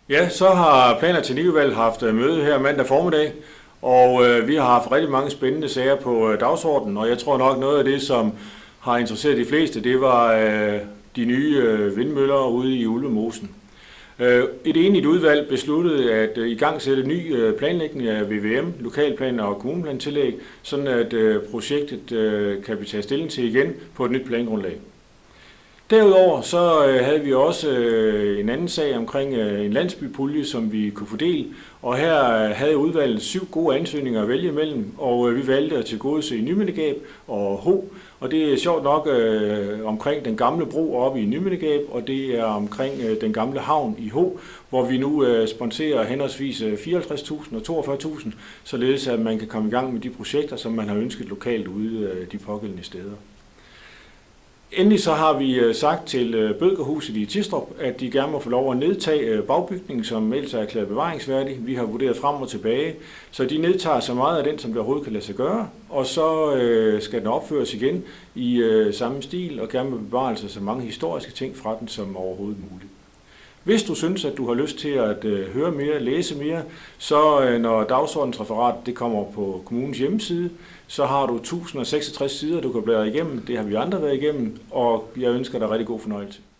Ja, så har Plan- og Teknikudvalget haft møde her mandag formiddag, og vi har haft rigtig mange spændende sager på dagsordenen, og jeg tror nok noget af det, som har interesseret de fleste, det var de nye vindmøller ude i Ulvemosen. Et enigt udvalg besluttede at igangsætte ny planlægning af VVM, lokalplaner og kommuneplantillæg, sådan at projektet kan vi tage stilling til igen på et nyt plangrundlag. Derudover så havde vi også en anden sag omkring en landsbypulje, som vi kunne fordele, og her havde udvalget 7 gode ansøgninger at vælge imellem, og vi valgte at tilgodese Nymindegab og Ho, og det er sjovt nok omkring den gamle bro oppe i Nymindegab, og det er omkring den gamle havn i Ho, hvor vi nu sponsorerer henholdsvis 54.000 og 42.000, således at man kan komme i gang med de projekter, som man har ønsket lokalt ude de pågældende steder. Endelig så har vi sagt til Bødkerhuset i Tistrup, at de gerne må få lov at nedtage bagbygningen, som ellers er erklæret bevaringsværdig. Vi har vurderet frem og tilbage, så de nedtager så meget af den, som det overhovedet kan lade sig gøre, og så skal den opføres igen i samme stil, og gerne med bevarelse så mange historiske ting fra den som overhovedet muligt. Hvis du synes, at du har lyst til at høre mere, læse mere, så når dagsordensreferat det kommer på kommunens hjemmeside, så har du 1066 sider, du kan bladre igennem. Det har vi andre været igennem, og jeg ønsker dig rigtig god fornøjelse.